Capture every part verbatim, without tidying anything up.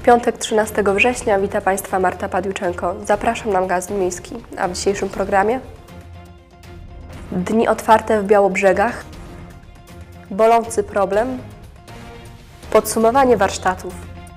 piątek trzynastego września wita Państwa Marta Padiuczenko. Zapraszam na magazyn miejski, a w dzisiejszym programie dni otwarte w Białobrzegach, bolący problem, podsumowanie warsztatów.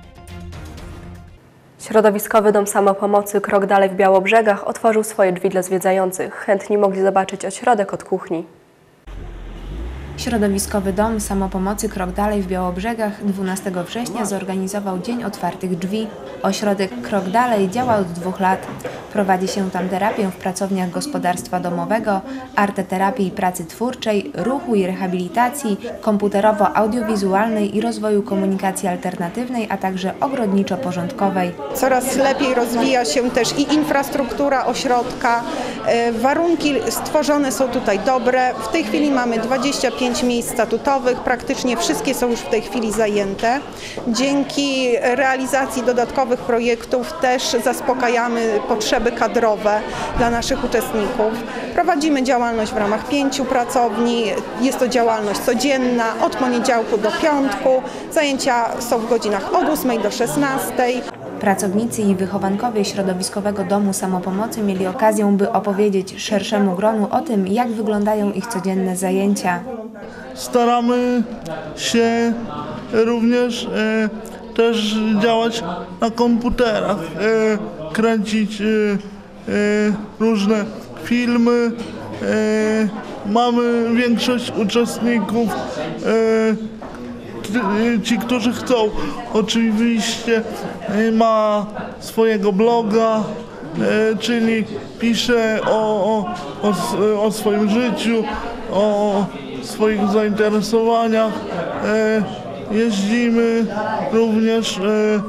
Środowiskowy Dom Samopomocy Krok Dalej w Białobrzegach otworzył swoje drzwi dla zwiedzających. Chętni mogli zobaczyć ośrodek od kuchni. Środowiskowy Dom Samopomocy Krok Dalej w Białobrzegach dwunastego września zorganizował Dzień Otwartych Drzwi. Ośrodek Krok Dalej działa od dwóch lat. Prowadzi się tam terapię w pracowniach gospodarstwa domowego, arteterapii i pracy twórczej, ruchu i rehabilitacji, komputerowo-audiowizualnej i rozwoju komunikacji alternatywnej, a także ogrodniczo-porządkowej. Coraz lepiej rozwija się też i infrastruktura ośrodka. Warunki stworzone są tutaj dobre. W tej chwili mamy dwadzieścia pięć miejsc statutowych, praktycznie wszystkie są już w tej chwili zajęte. Dzięki realizacji dodatkowych projektów też zaspokajamy potrzeby kadrowe dla naszych uczestników. Prowadzimy działalność w ramach pięciu pracowni. Jest to działalność codzienna od poniedziałku do piątku. Zajęcia są w godzinach od ósmej do szesnastej. Pracownicy i wychowankowie Środowiskowego Domu Samopomocy mieli okazję, by opowiedzieć szerszemu gronu o tym, jak wyglądają ich codzienne zajęcia. Staramy się również e, też działać na komputerach, e, kręcić e, e, różne filmy. E, mamy większość uczestników, e, ci, którzy chcą, oczywiście ma swojego bloga, czyli pisze o, o, o, o swoim życiu, o swoich zainteresowaniach. Jeździmy również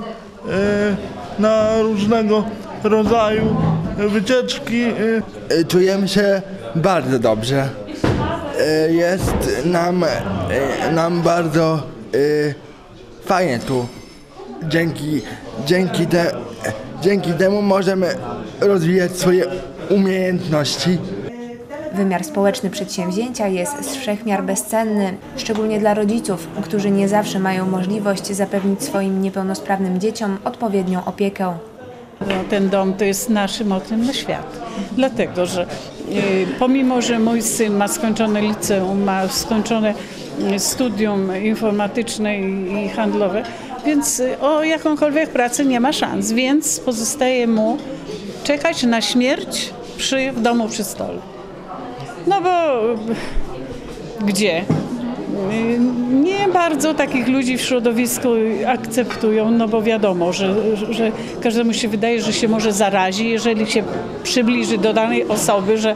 na różnego rodzaju wycieczki. Czujemy się bardzo dobrze. Jest nam, nam bardzo y, fajnie tu. Dzięki, dzięki, te, dzięki temu możemy rozwijać swoje umiejętności. Wymiar społeczny przedsięwzięcia jest z wszechmiar bezcenny, szczególnie dla rodziców, którzy nie zawsze mają możliwość zapewnić swoim niepełnosprawnym dzieciom odpowiednią opiekę. Ten dom to jest naszym oknem na świat, dlatego że pomimo, że mój syn ma skończone liceum, ma skończone studium informatyczne i handlowe, więc o jakąkolwiek pracę nie ma szans, więc pozostaje mu czekać na śmierć przy, w domu przy stole. No bo gdzie? Nie bardzo takich ludzi w środowisku akceptują, no bo wiadomo, że, że każdemu się wydaje, że się może zarazi, jeżeli się przybliży do danej osoby, że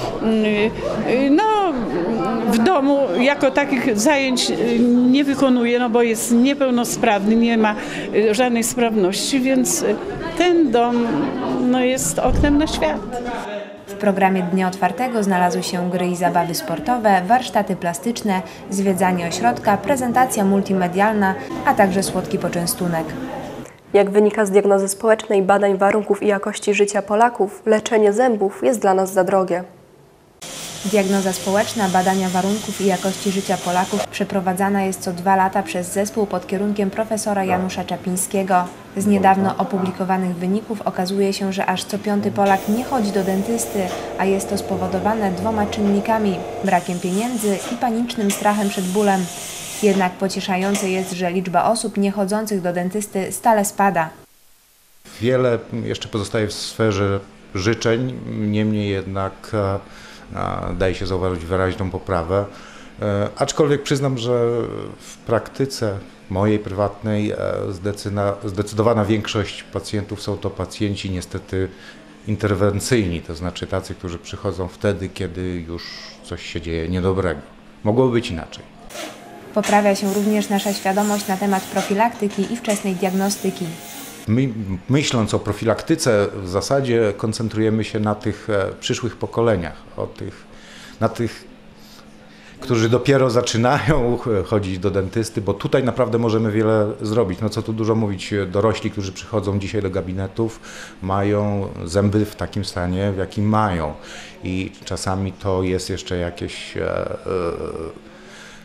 no, w domu jako takich zajęć nie wykonuje, no bo jest niepełnosprawny, nie ma żadnej sprawności, więc ten dom no, jest oknem na świat. W programie Dnia Otwartego znalazły się gry i zabawy sportowe, warsztaty plastyczne, zwiedzanie ośrodka, prezentacja multimedialna, a także słodki poczęstunek. Jak wynika z diagnozy społecznej badań warunków i jakości życia Polaków, leczenie zębów jest dla nas za drogie. Diagnoza społeczna badania warunków i jakości życia Polaków przeprowadzana jest co dwa lata przez zespół pod kierunkiem profesora Janusza Czapińskiego. Z niedawno opublikowanych wyników okazuje się, że aż co piąty Polak nie chodzi do dentysty, a jest to spowodowane dwoma czynnikami – brakiem pieniędzy i panicznym strachem przed bólem. Jednak pocieszające jest, że liczba osób niechodzących do dentysty stale spada. Wiele jeszcze pozostaje w sferze życzeń, niemniej jednak daje się zauważyć wyraźną poprawę, aczkolwiek przyznam, że w praktyce mojej prywatnej zdecydowana większość pacjentów są to pacjenci niestety interwencyjni, to znaczy tacy, którzy przychodzą wtedy, kiedy już coś się dzieje niedobrego. Mogłoby być inaczej. Poprawia się również nasza świadomość na temat profilaktyki i wczesnej diagnostyki. My, myśląc o profilaktyce, w zasadzie koncentrujemy się na tych przyszłych pokoleniach, o tych, na tych, którzy dopiero zaczynają chodzić do dentysty, bo tutaj naprawdę możemy wiele zrobić. No co tu dużo mówić, dorośli, którzy przychodzą dzisiaj do gabinetów, mają zęby w takim stanie, w jakim mają. I czasami to jest jeszcze jakieś e, e,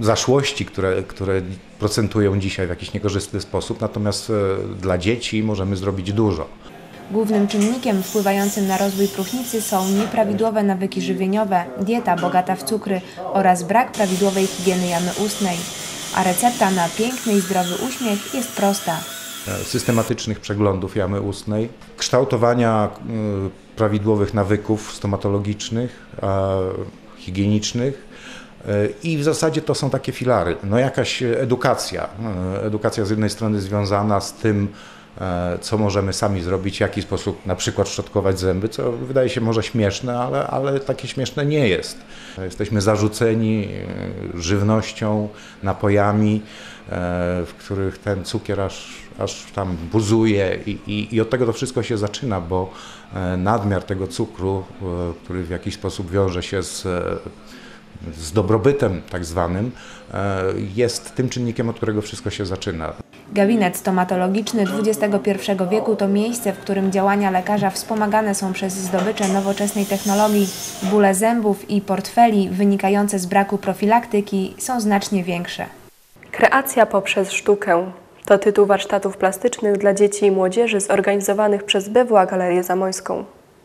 zaszłości, które, które procentują dzisiaj w jakiś niekorzystny sposób, natomiast dla dzieci możemy zrobić dużo. Głównym czynnikiem wpływającym na rozwój próchnicy są nieprawidłowe nawyki żywieniowe, dieta bogata w cukry oraz brak prawidłowej higieny jamy ustnej. A recepta na piękny i zdrowy uśmiech jest prosta. Systematycznych przeglądów jamy ustnej, kształtowania prawidłowych nawyków stomatologicznych, higienicznych i w zasadzie to są takie filary. No jakaś edukacja, edukacja z jednej strony związana z tym, co możemy sami zrobić, w jaki sposób na przykład szczotkować zęby, co wydaje się może śmieszne, ale, ale takie śmieszne nie jest. Jesteśmy zarzuceni żywnością, napojami, w których ten cukier aż, aż tam buzuje i, i, i od tego to wszystko się zaczyna, bo nadmiar tego cukru, który w jakiś sposób wiąże się z z dobrobytem tak zwanym, jest tym czynnikiem, od którego wszystko się zaczyna. Gabinet stomatologiczny dwudziestego pierwszego wieku to miejsce, w którym działania lekarza wspomagane są przez zdobycze nowoczesnej technologii. Bóle zębów i portfeli wynikające z braku profilaktyki są znacznie większe. Kreacja poprzez sztukę to tytuł warsztatów plastycznych dla dzieci i młodzieży zorganizowanych przez B W A Galerię Zamojską.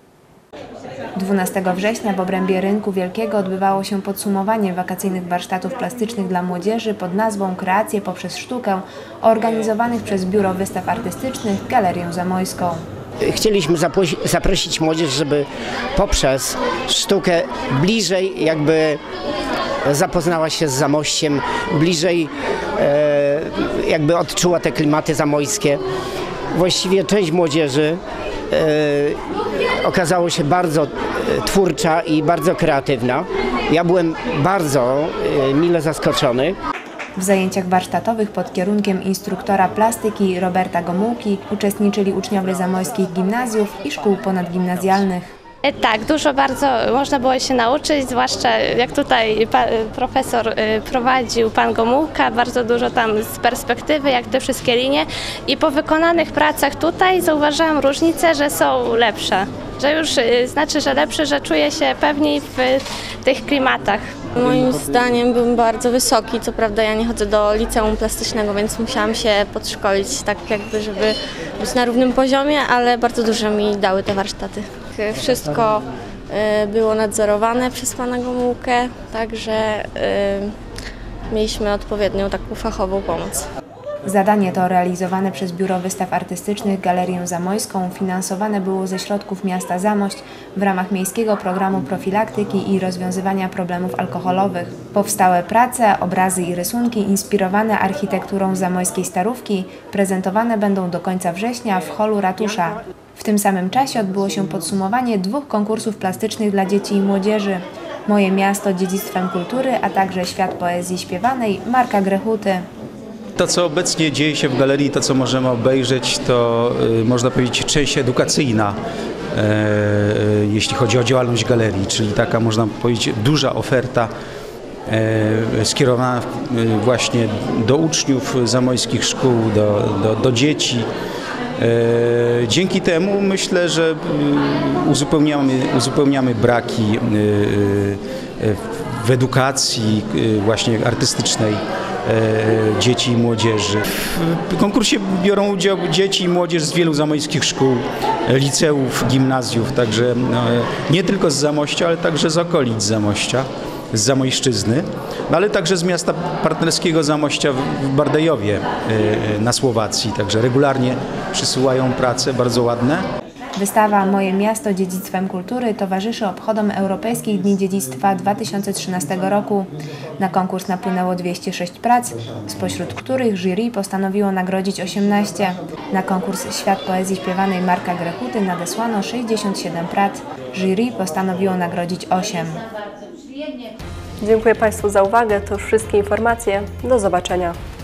dwunastego września w obrębie Rynku Wielkiego odbywało się podsumowanie wakacyjnych warsztatów plastycznych dla młodzieży pod nazwą Kreacje poprzez sztukę, organizowanych przez Biuro Wystaw Artystycznych Galerię Zamojską. Chcieliśmy zaprosić młodzież, żeby poprzez sztukę bliżej jakby zapoznała się z Zamościem, bliżej e, jakby odczuła te klimaty zamojskie. Właściwie część młodzieży e, okazało się bardzo e, twórcza i bardzo kreatywna. Ja byłem bardzo e, mile zaskoczony. W zajęciach warsztatowych pod kierunkiem instruktora plastyki Roberta Gomułki uczestniczyli uczniowie zamojskich gimnazjów i szkół ponadgimnazjalnych. Tak, dużo bardzo można było się nauczyć, zwłaszcza jak tutaj pa, profesor prowadził, pan Gomułka, bardzo dużo tam z perspektywy, jak te wszystkie linie i po wykonanych pracach tutaj zauważyłam różnice, że są lepsze, że już znaczy, że lepsze, że czuję się pewniej w tych klimatach. Moim zdaniem był bardzo wysoki, co prawda ja nie chodzę do liceum plastycznego, więc musiałam się podszkolić tak jakby, żeby być na równym poziomie, ale bardzo dużo mi dały te warsztaty. Wszystko było nadzorowane przez pana Gomułkę, także mieliśmy odpowiednią taką fachową pomoc. Zadanie to realizowane przez Biuro Wystaw Artystycznych Galerię Zamojską finansowane było ze środków miasta Zamość w ramach Miejskiego Programu Profilaktyki i Rozwiązywania Problemów Alkoholowych. Powstałe prace, obrazy i rysunki inspirowane architekturą zamojskiej Starówki prezentowane będą do końca września w holu ratusza. W tym samym czasie odbyło się podsumowanie dwóch konkursów plastycznych dla dzieci i młodzieży. Moje miasto dziedzictwem kultury, a także Świat poezji śpiewanej Marka Grechuty. To, co obecnie dzieje się w galerii, to, co możemy obejrzeć, to y, można powiedzieć część edukacyjna, y, y, jeśli chodzi o działalność galerii, czyli taka, można powiedzieć, duża oferta y, skierowana y, właśnie do uczniów zamojskich szkół, do, do, do dzieci. Y, dzięki temu myślę, że y, uzupełniamy, uzupełniamy braki y, y, w edukacji y, właśnie artystycznej dzieci i młodzieży. W konkursie biorą udział dzieci i młodzież z wielu zamojskich szkół, liceów, gimnazjów, także no, nie tylko z Zamościa, ale także z okolic Zamościa, z Zamojszczyzny, no, ale także z miasta partnerskiego Zamościa w Bardejowie na Słowacji, także regularnie przysyłają prace bardzo ładne. Wystawa Moje miasto dziedzictwem kultury towarzyszy obchodom Europejskich Dni Dziedzictwa dwa tysiące trzynastego roku. Na konkurs napłynęło dwieście sześć prac, spośród których jury postanowiło nagrodzić osiemnaście. Na konkurs Świat poezji śpiewanej Marka Grechuty nadesłano sześćdziesiąt siedem prac. Jury postanowiło nagrodzić osiem. Dziękuję Państwu za uwagę. To już wszystkie informacje. Do zobaczenia.